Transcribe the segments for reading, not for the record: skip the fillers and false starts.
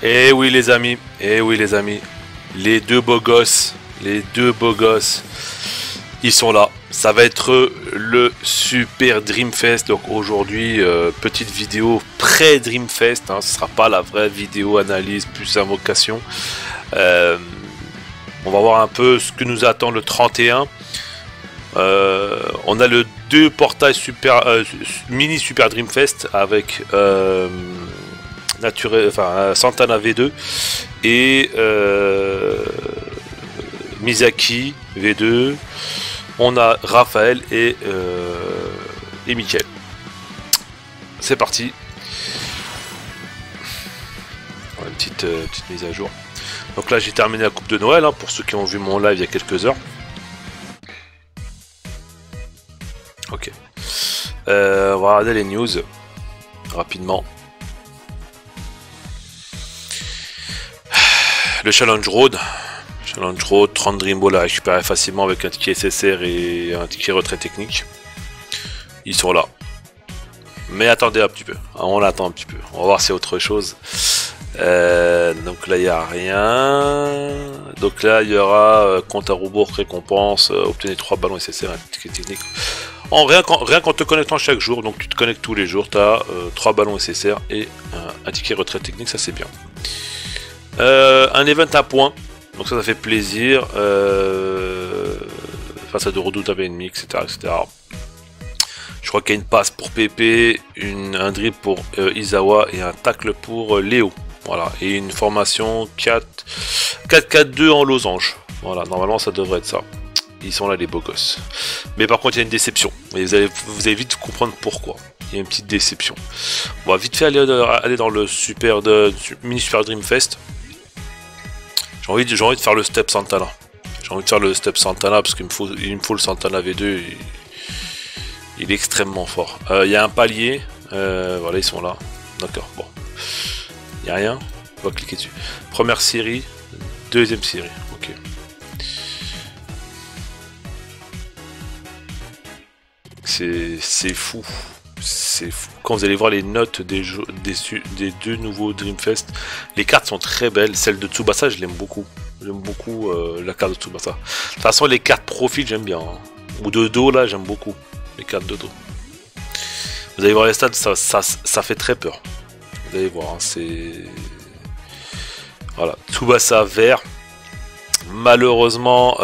Eh oui les amis, eh oui les amis, les deux beaux gosses, ils sont là. Ça va être le Super Dreamfest. Donc aujourd'hui, petite vidéo pré-Dreamfest, hein, ce sera pas la vraie vidéo analyse plus invocation. On va voir un peu ce que nous attend le 31. On a le 2 portails super, mini Super Dreamfest avec Santana V2 et Misaki V2. On a Raphaël et Mickaël. C'est parti. Une petite mise à jour. Donc là j'ai terminé la coupe de Noël, hein, pour ceux qui ont vu mon live il y a quelques heures. Ok. On va regarder les news rapidement. Le Challenge Road. 30 Dream Ball à récupérer facilement avec un ticket SSR et un ticket retrait technique. Ils sont là. Mais attendez un petit peu. On attend un petit peu. On va voir s'il y a autre chose. Donc là il n'y a rien. Donc là il y aura compte à rebours, récompense, obtenez 3 ballons SSR, un ticket technique. Rien qu'en te connectant chaque jour, donc tu te connectes tous les jours, tu as 3 ballons SSR et un ticket retrait technique, ça c'est bien. Un event à points, donc ça fait plaisir. Face à de redoutables ennemis, etc. Je crois qu'il y a une passe pour Pépé, un dribble pour Izawa et un tacle pour Léo. Voilà, et une formation 4-4-2 en losange. Voilà, normalement ça devrait être ça. Ils sont là les beaux gosses. Mais par contre il y a une déception. Et vous allez vite comprendre pourquoi. Il y a une petite déception. On va vite fait aller dans le mini Super Dreamfest. J'ai envie de faire le step Santana. Parce qu'il me faut le Santana V2. Il est extrêmement fort. Il y a un palier. Voilà, ils sont là. D'accord, bon. Il n'y a rien. On va cliquer dessus. Première série. Deuxième série. Ok. C'est fou. C'est fou. Quand vous allez voir les notes des deux nouveaux Dreamfest, les cartes sont très belles. Celle de Tsubasa, je l'aime beaucoup. J'aime beaucoup la carte de Tsubasa. De toute façon, les cartes profil, j'aime bien. Hein. Ou de dos, là, j'aime beaucoup. Les cartes de dos. Vous allez voir les stats, ça fait très peur. Vous allez voir, hein, c'est... Voilà, Tsubasa vert. Malheureusement,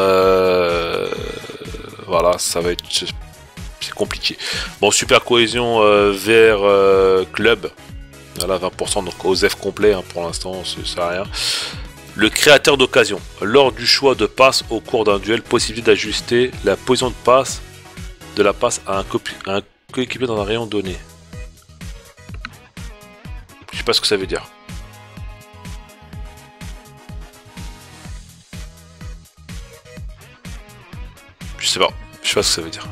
voilà, ça va être... C'est compliqué. Bon, super cohésion vert club. Voilà, 20%, donc OZEF complet, hein, pour l'instant, ça sert à rien. Le créateur d'occasion. Lors du choix de passe au cours d'un duel, possibilité d'ajuster la position de passe de la passe à un coéquipier dans un rayon donné. Je sais pas ce que ça veut dire. Je sais pas ce que ça veut dire.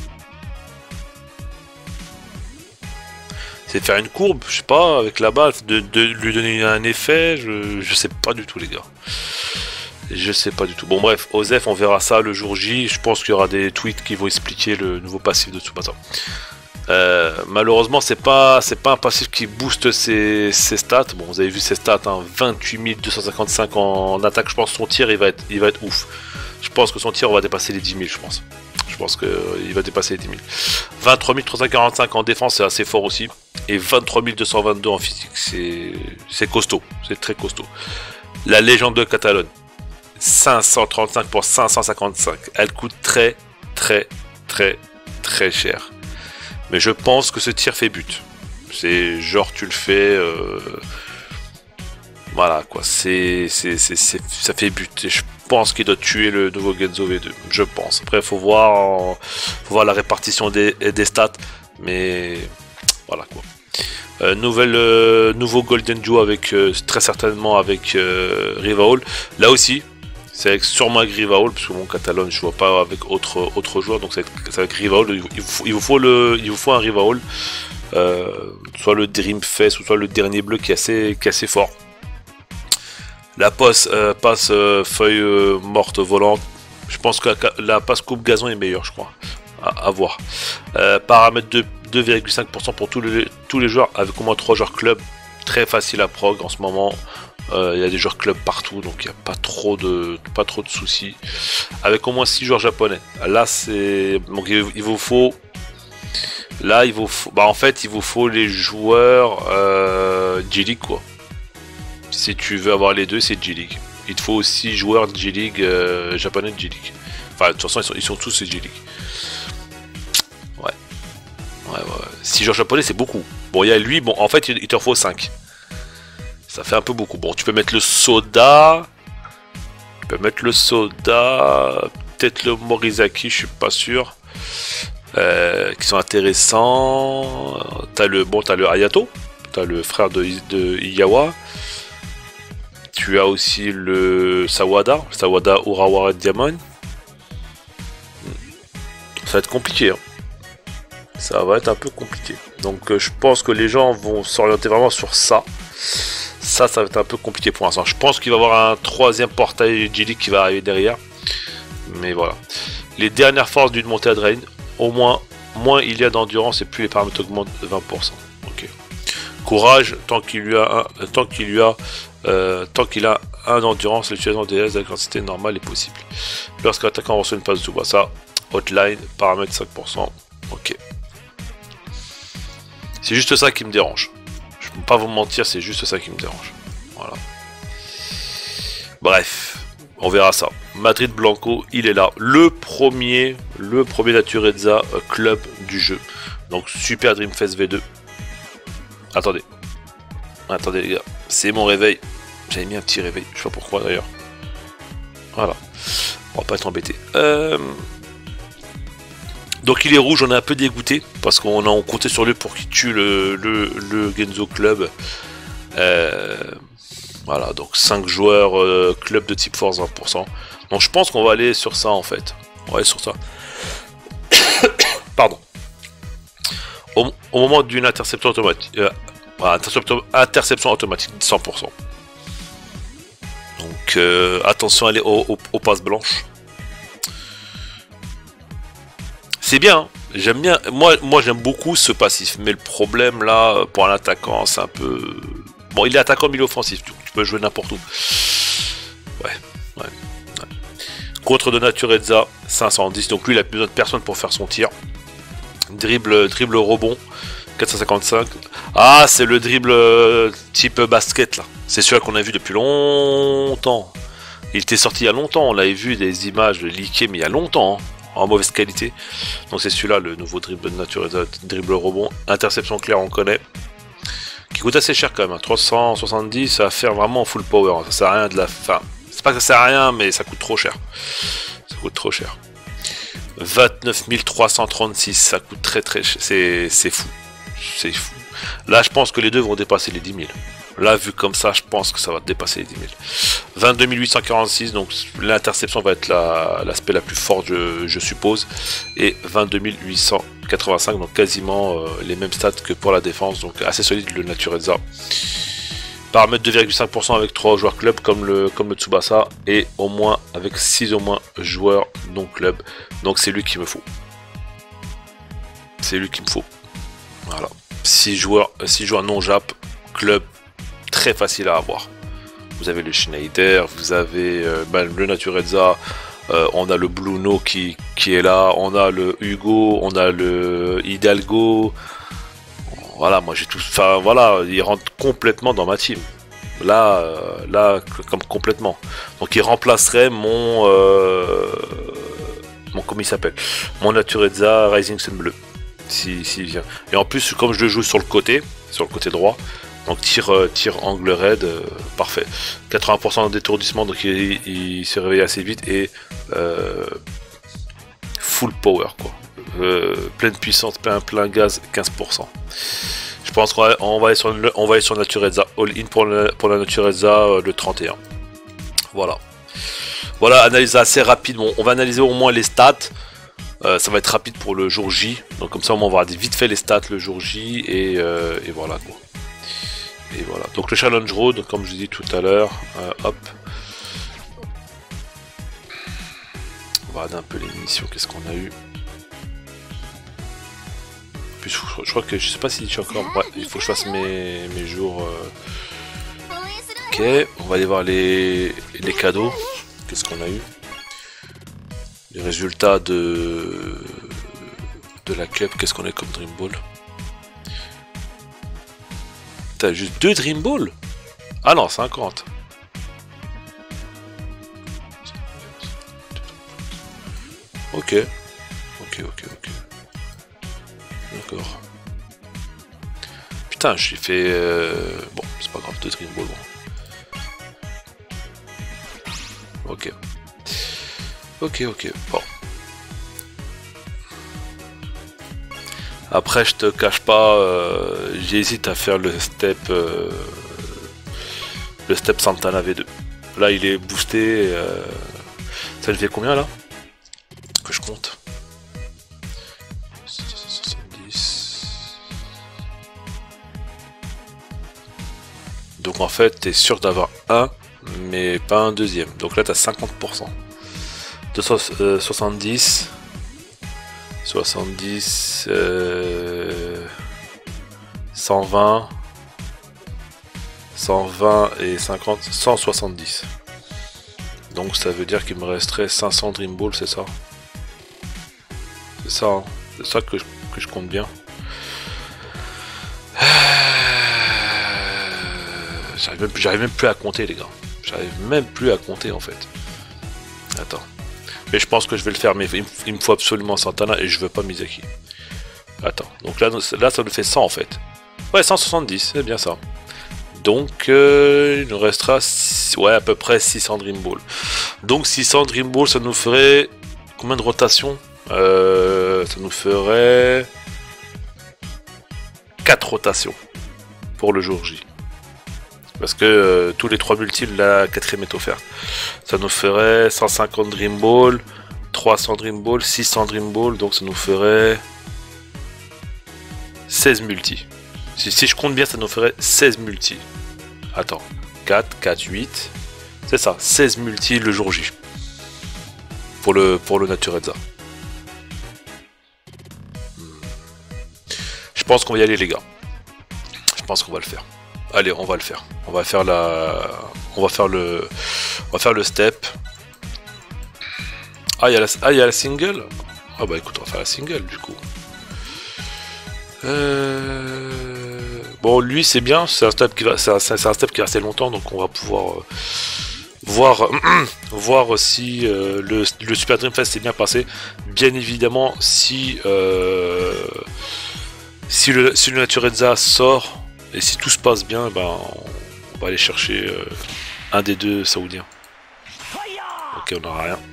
C'est faire une courbe, je sais pas, avec la balle, de lui donner un effet, je sais pas du tout les gars. Je sais pas du tout. Bon bref, OZEF, on verra ça le jour J. Je pense qu'il y aura des tweets qui vont expliquer le nouveau passif de Tsubasa. Malheureusement, c'est pas un passif qui booste ses stats. Bon, vous avez vu ses stats, hein, 28 255 en attaque. Je pense que son tir, il va être ouf. Je pense que son tir, on va dépasser les 10 000, je pense. Je pense qu'il va dépasser les 10 000. 23 345 en défense, c'est assez fort aussi. Et 23 222 en physique, c'est costaud. C'est très costaud. La légende de Catalogne. 535 pour 555. Elle coûte très cher. Mais je pense que ce tir fait but. C'est genre tu le fais... Voilà quoi, ça fait but. Et je pense qu'il doit tuer le nouveau Genzo V2. Je pense. Après, faut voir la répartition des stats. Mais voilà quoi. Nouveau Golden Duo avec très certainement avec Rivaol. Là aussi, c'est sûrement avec Rivaol, parce que mon Catalogne je vois pas avec autre joueur, donc c'est avec Rivaol. Il vous faut un Rivaol, soit le Dreamfest ou soit le dernier bleu qui est assez fort. La passe feuille morte volante. Je pense que la passe coupe gazon est meilleure, je crois. À voir. Paramètre de 2,5% pour tous les joueurs avec au moins 3 joueurs club. très facile à prog en ce moment. Il y a des joueurs club partout, donc il n'y a pas trop de soucis. Avec au moins 6 joueurs japonais. Là, c'est donc il vous faut. Là, en fait, il vous faut les joueurs G-League, quoi. Si tu veux avoir les deux, c'est G-League. Il te faut aussi joueurs de G-League japonais de G-League. Enfin, de toute façon, ils sont tous G-League. Ouais. 6 joueurs japonais, c'est beaucoup. Bon, il y a lui, bon, en fait, il t'en faut 5. Ça fait un peu beaucoup. Bon, tu peux mettre le Soda. Peut-être le Morizaki, je suis pas sûr. Qui sont intéressants. T'as le Hayato. T'as le frère de Iyawa. Tu as aussi le Sawada Urawara Diamond. Ça va être compliqué. Hein. Ça va être un peu compliqué. Donc je pense que les gens vont s'orienter vraiment sur ça. Ça va être un peu compliqué pour l'instant. Je pense qu'il va y avoir un troisième portail G-League qui va arriver derrière. Mais voilà. Les dernières forces d'une montée à drain, au moins il y a d'endurance et plus les paramètres augmentent de 20%. Ok. Courage, tant qu'il a un endurance, l'utilisation des DS de la quantité normale est possible. Lorsqu'un attaquant reçoit une passe de Tsubasa, hotline, paramètre 5%. Ok. C'est juste ça qui me dérange. Je ne peux pas vous mentir, c'est juste ça qui me dérange. Voilà. Bref, on verra ça. Madrid Blanco, il est là. Le premier Natureza club du jeu. Donc Super Dream Fest V2. Attendez les gars, c'est mon réveil. J'avais mis un petit réveil, je sais pas pourquoi d'ailleurs. Voilà, on va pas être embêté. Donc il est rouge, on est un peu dégoûté parce qu'on comptait sur lui pour qu'il tue le Genzo Club. Voilà, donc 5 joueurs club de type force 20%. Donc je pense qu'on va aller sur ça en fait. On va aller sur ça. Pardon. Au moment d'une interception automatique. Interception automatique 100%. Donc attention à aller aux passes blanches. C'est bien, hein. J'aime bien. Moi j'aime beaucoup ce passif, mais le problème là pour un attaquant, c'est un peu. Bon, il est attaquant milieu offensif, tu peux jouer n'importe où. Ouais. Contre de Natureza 510, donc lui il a besoin de personne pour faire son tir. Dribble rebond 455. Ah, c'est le dribble type basket là. C'est celui-là qu'on a vu depuis longtemps. Il était sorti il y a longtemps. On avait vu des images leakées, mais il y a longtemps, hein, en mauvaise qualité. Donc c'est celui-là, le nouveau dribble de Natureza, dribble rebond. Interception claire, on connaît. Qui coûte assez cher quand même. Hein. 370 à faire vraiment full power. Ça sert à rien de la fin. C'est pas que ça sert à rien, mais ça coûte trop cher. 29 336, ça coûte très cher. C'est fou. C'est fou. Là, je pense que les deux vont dépasser les 10 000. Là, vu comme ça, je pense que ça va dépasser les 10 000. 22 846, donc l'interception va être l'aspect la plus forte, je suppose. Et 22 885, donc quasiment les mêmes stats que pour la défense. Donc assez solide le Natureza. Paramètre 2,5% avec 3 joueurs club comme le Tsubasa. Et au moins avec 6 au moins joueurs non club. Donc c'est lui qu'il me faut. Voilà. 6 joueurs non Jap, club, très facile à avoir. Vous avez le Schneider, vous avez le Natureza, on a le Bluno qui est là, on a le Hugo, on a le Hidalgo. Voilà, moi j'ai tout. Enfin voilà, il rentre complètement dans ma team. Là, comme complètement. Donc il remplacerait mon comment il s'appelle, mon Natureza Rising Sun Bleu. S'il vient. Et en plus, comme je le joue sur le côté droit, donc tir angle raid, parfait. 80% d'étourdissement, donc il se réveille assez vite et full power quoi. Pleine puissance, plein gaz, 15%. Je pense qu'on va aller sur Natureza. All in pour la Natureza le 31. Voilà, analyse assez rapide. Bon, on va analyser au moins les stats. Ça va être rapide pour le jour J, donc comme ça on va voir vite fait les stats le jour J et voilà quoi. Et voilà. Donc le challenge road, comme je dis tout à l'heure, hop. On va regarder un peu les missions, qu'est-ce qu'on a eu. plus, je crois que je sais pas si je suis encore. Ouais, il faut que je fasse mes jours. Ok, on va aller voir les cadeaux. Qu'est-ce qu'on a eu? Les résultats de la cup. Qu'est-ce qu'on a comme Dream Ball? T'as juste 2 Dream Ball? Ah non, 50. Ok. Ok. D'accord. Putain, j'ai fait... Bon, c'est pas grave, 2 Dream Ball, bon. Ok. Bon. Après, je te cache pas, j'hésite à faire le step Santana V2. Là, il est boosté. Ça le fait combien là? Que je compte. 70. Donc en fait, t'es sûr d'avoir un, mais pas un deuxième. Donc là, t'as 50%. 270. 70, 120, 120 et 50, 170. Donc ça veut dire qu'il me resterait 500 Dream Ball, c'est ça? C'est ça, hein, c'est ça que je compte bien. J'arrive même plus à compter, les gars. J'arrive même plus à compter en fait. Attends. Mais je pense que je vais le faire, mais il me faut absolument Santana et je veux pas Misaki. Attends, donc là ça nous fait 100 en fait. Ouais, 170, c'est bien ça. Donc il nous restera ouais, à peu près 600 Dream Ball. Donc 600 Dream Ball, ça nous ferait combien de rotations? Ça nous ferait 4 rotations pour le jour J. Parce que tous les 3 multis, la 4ème est offerte. Ça nous ferait 150 Dream Ball, 300 Dream Ball, 600 Dream Ball, donc ça nous ferait 16 multis. Si je compte bien, ça nous ferait 16 multis. Attends, 4, 8, c'est ça, 16 multis le jour J. Pour le Naturezza. Je pense qu'on va y aller, les gars. Je pense qu'on va le faire. Allez, on va le faire. On va faire le step. Ah, il y a la single. Ah bah écoute, on va faire la single du coup. Bon, lui c'est bien, c'est un step qui va assez longtemps, donc on va pouvoir voir si le Super Dream Fest s'est bien passé. Bien évidemment, si le Naturezza sort. Et si tout se passe bien, ben, on va aller chercher un des 2 saoudiens. Ok, on n'aura rien.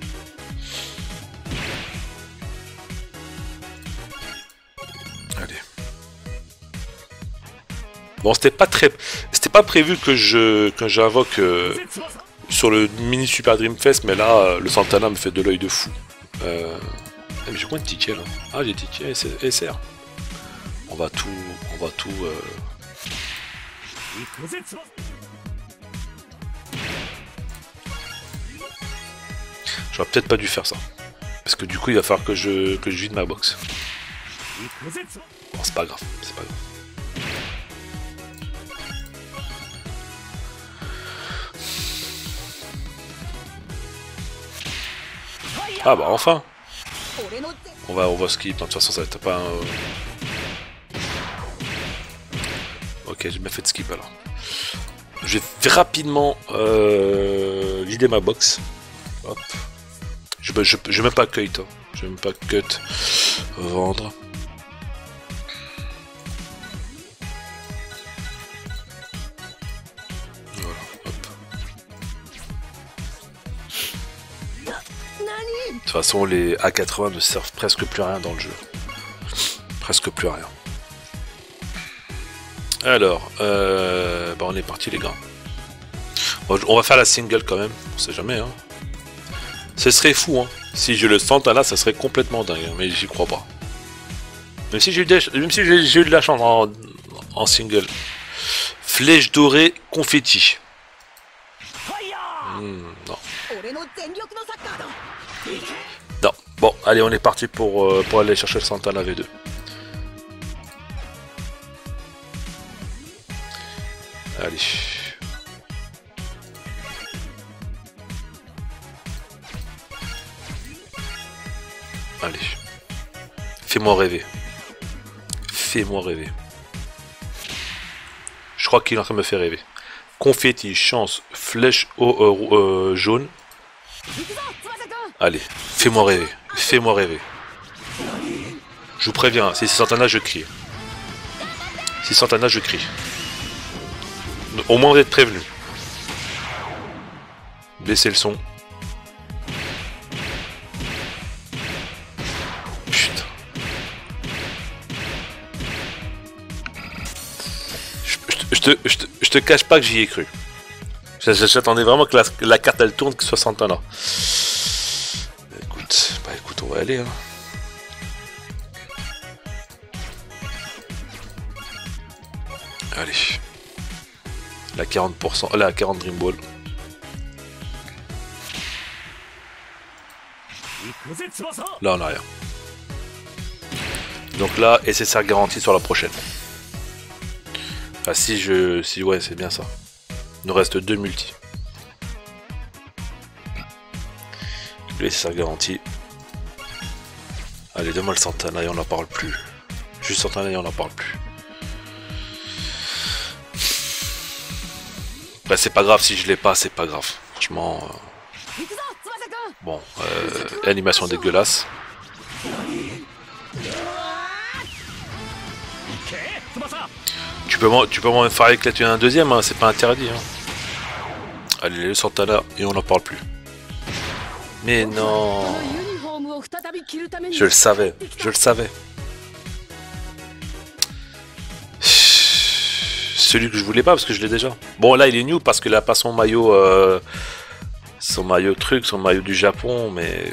Allez. Bon, c'était pas prévu que j'invoque sur le mini Super Dream Fest, mais là, le Santana me fait de l'œil de fou. Mais j'ai combien de tickets là? Ah, j'ai des tickets SR. On va tout. J'aurais peut-être pas dû faire ça. Parce que du coup il va falloir que je vide ma box. Bon, c'est pas grave, Ah bah enfin. On va skip, de toute façon ça va être pas un... Ok, j'ai bien fait de skip alors. Je vais rapidement vider ma box. Hop. Je vais même pas cut. Hein. Je vais même pas cut. Vendre. Voilà, hop. De toute façon, les A80 ne servent presque plus à rien dans le jeu. Presque plus à rien. Alors, bah on est parti les gars. On va faire la single quand même, on sait jamais hein. Ce serait fou hein. Si je le sens là, ça serait complètement dingue, hein, mais j'y crois pas. Même si j'ai eu de la chance en single. Flèche dorée confetti. Non. Non. Bon, allez, on est parti pour aller chercher le Santana V2. Allez. Allez. Fais-moi rêver. Fais-moi rêver. Je crois qu'il est en train de me faire rêver. Confetti, chance, flèche jaune. Allez, fais-moi rêver. Fais-moi rêver. Je vous préviens, si c'est Santana, je crie. Si Santana, je crie. Au moins, vous êtes prévenus. Baissez le son. Putain. Je te cache pas que j'y ai cru. J'attendais vraiment que la carte elle tourne, que ce soit Santana. Écoute, on va aller. Hein. Allez. La 40%, la 40 Dream Ball. Là on a rien. Donc là, SSR garantie sur la prochaine. Ah si ouais c'est bien ça. Il nous reste 2 multi. Le SSR garantie. Allez, donne-moi le Santana et on n'en parle plus. Juste Santana et on n'en parle plus. Bah c'est pas grave si je l'ai pas, c'est pas grave. Franchement... Bon, animation dégueulasse. Tu peux m'en faire éclater un deuxième, hein, c'est pas interdit. Hein. Allez, le Santana et on n'en parle plus. Mais non. Je le savais, je le savais. Celui que je voulais pas parce que je l'ai déjà. Bon là il est new parce qu'il a pas son maillot son maillot du Japon, mais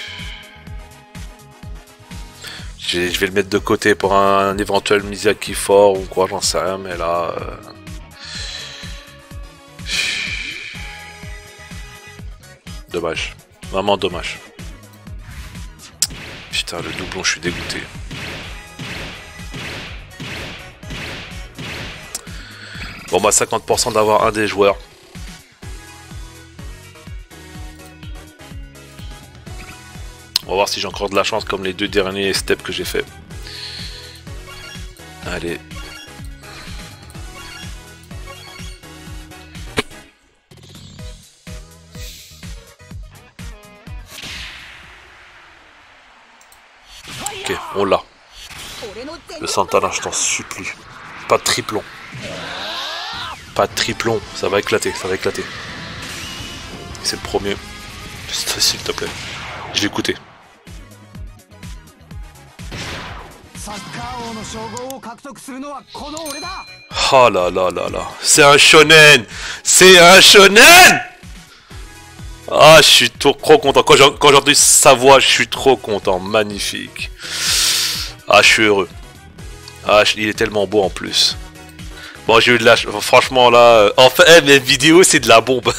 je vais le mettre de côté pour un éventuel Mizaki fort ou quoi, j'en sais rien, mais là dommage, vraiment dommage. Putain, le doublon, je suis dégoûté. Bon bah 50% d'avoir un des joueurs. On va voir si j'ai encore de la chance comme les 2 derniers steps que j'ai fait. Allez. Ok, on l'a. Le Santana, je t'en supplie. Pas de triplon. Pas de triplon, ça va éclater, ça va éclater. C'est le premier. S'il te plaît. Je l'ai écouté. Oh là là là là. C'est un shonen. C'est un shonen. Ah, je suis trop content. Quand j'ai entendu sa voix, je suis trop content. Magnifique. Ah, je suis heureux. Ah, il est tellement beau en plus. Bon, j'ai eu de la... Franchement, là... En fait, mes vidéos, c'est de la bombe.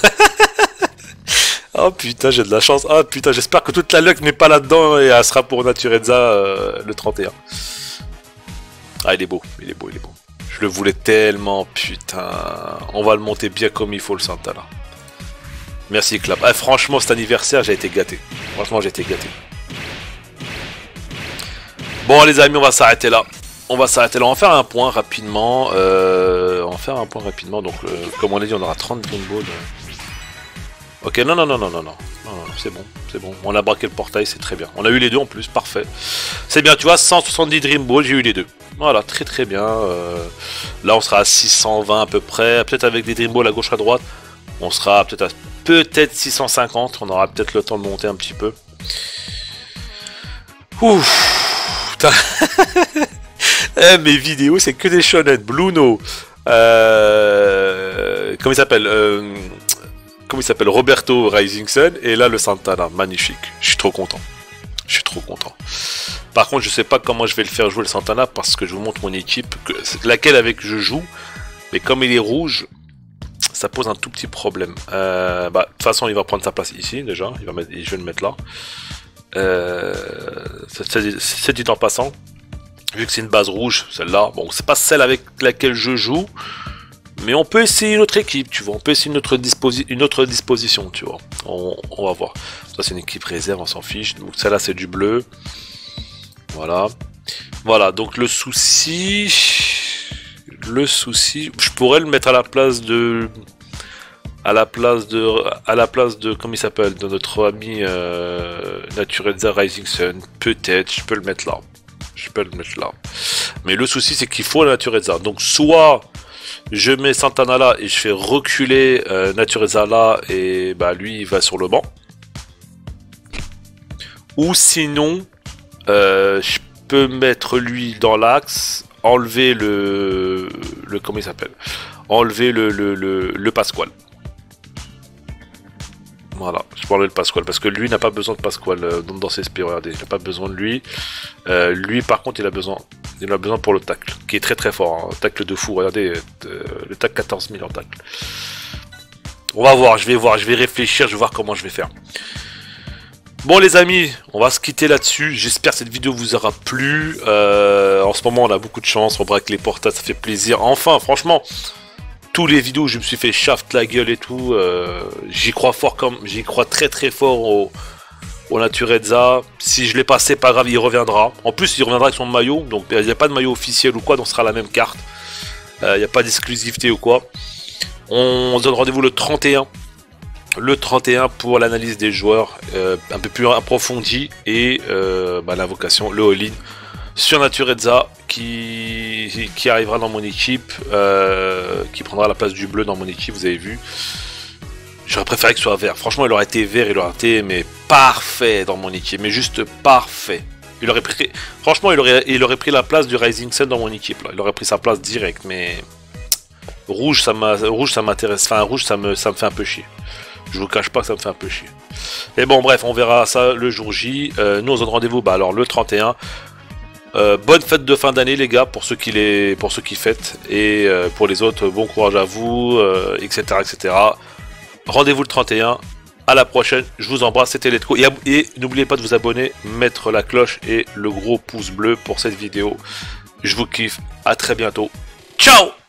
Oh putain, j'ai de la chance. Ah putain, j'espère que toute la luck n'est pas là-dedans et elle sera pour Natureza le 31. Ah, il est beau, il est beau, il est beau. Je le voulais tellement, putain. On va le monter bien comme il faut, le Santana. Merci, Clap. Ah, franchement, cet anniversaire, j'ai été gâté. Franchement, j'ai été gâté. Bon, les amis, on va s'arrêter là. On va s'arrêter là. On va faire un point rapidement. On va faire un point rapidement. Donc, comme on l'a dit, on aura 30 Dream Ball. Ok, non, c'est bon, c'est bon. On a braqué le portail, c'est très bien. On a eu les deux en plus, parfait. C'est bien, tu vois, 170 Dream Ball, j'ai eu les deux. Voilà, très très bien. Là, on sera à 620 à peu près. Peut-être avec des Dream Ball à gauche à droite, on sera peut-être à 650. On aura peut-être le temps de monter un petit peu. Ouf, putain. Mes vidéos, c'est que des shonen. Bluno. Comment il s'appelle Comment il s'appelle, Roberto Rising Sun, et là le Santana, magnifique. Je suis trop content. Je suis trop content. Par contre, je sais pas comment je vais le faire jouer le Santana parce que je vous montre mon équipe, laquelle avec je joue, mais comme il est rouge, ça pose un tout petit problème. De toute façon, il va prendre sa place ici déjà. Je vais le mettre là. C'est dit en passant. Vu que c'est une base rouge, celle-là. Bon, c'est pas celle avec laquelle je joue. Mais on peut essayer une autre équipe, tu vois. On peut essayer une autre disposition, tu vois. On va voir. Ça, c'est une équipe réserve, on s'en fiche. Donc, ça là, c'est du bleu. Voilà. Voilà, donc le souci, je pourrais le mettre à la place de, comment il s'appelle, de notre ami Natureza Rising Sun. Peut-être, je peux le mettre là. Mais le souci, c'est qu'il faut la Natureza. Donc, soit je mets Santana là et je fais reculer Natureza là et bah lui il va sur le banc. Ou sinon, je peux mettre lui dans l'axe, enlever le comment il s'appelle, enlever le Pasquale. Voilà, je peux enlever le Pasquale parce que lui n'a pas besoin de Pasquale dans ses SP. Regardez, il n'a pas besoin de lui. Lui par contre il a besoin pour le tacle, qui est très très fort, hein. Tacle de fou, regardez, le tacle 14 000 en tacle. On va voir, je vais réfléchir, je vais voir comment je vais faire. Bon les amis, on va se quitter là-dessus. J'espère que cette vidéo vous aura plu. En ce moment on a beaucoup de chance, on braque les portails, ça fait plaisir. Enfin franchement, tous les vidéos où je me suis fait shaft la gueule et tout, j'y crois fort, j'y crois très très fort au Natureza. Si je l'ai pas, c'est pas grave, il reviendra. En plus il reviendra avec son maillot, donc il n'y a pas de maillot officiel ou quoi, donc ce sera la même carte. Il n'y a pas d'exclusivité ou quoi. On se donne rendez-vous le 31. Le 31 pour l'analyse des joueurs un peu plus approfondie et l'invocation, le all-in sur Natureza qui arrivera dans mon équipe, qui prendra la place du bleu dans mon équipe, vous avez vu. J'aurais préféré que ce soit vert, franchement il aurait été vert, il aurait été mais parfait dans mon équipe, mais juste parfait. Il aurait pris, franchement il aurait pris la place du Rising Sun dans mon équipe, là. Il aurait pris sa place direct, mais rouge ça m'intéresse, enfin rouge ça me fait un peu chier. Je vous cache pas que ça me fait un peu chier. Mais bon bref, on verra ça le jour J. Nous on se donne rendez-vous alors le 31. Bonne fête de fin d'année les gars pour ceux qui fêtent. Et pour les autres, bon courage à vous, etc. etc. Rendez-vous le 31. À la prochaine, je vous embrasse, c'était Let's Go. Et n'oubliez pas de vous abonner, mettre la cloche et le gros pouce bleu pour cette vidéo. Je vous kiffe, à très bientôt. Ciao!